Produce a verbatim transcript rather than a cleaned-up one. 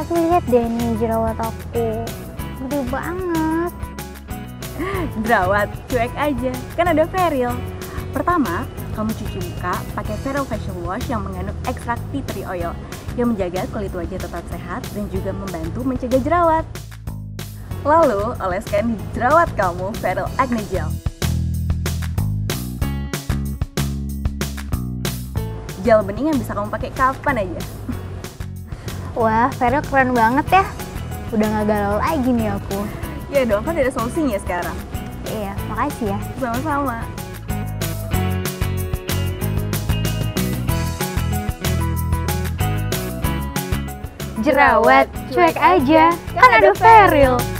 Tapi lihat deh nih jerawat aku, gede banget. Jerawat, cuek aja, kan ada VERILE. Pertama, kamu cuci muka pakai VERILE Facial Wash yang mengandung ekstrak tea tree oil yang menjaga kulit wajah tetap sehat dan juga membantu mencegah jerawat. Lalu, oleskan di jerawat kamu VERILE Acne Gel. Gel bening yang bisa kamu pakai kapan aja. Wah, VERILE keren banget ya. Udah gak galau lagi nih aku. Ya dong, kan ada solusinya sekarang. Iya, makasih ya. Sama-sama. Jerawat, cuek aja, kan ada VERILE.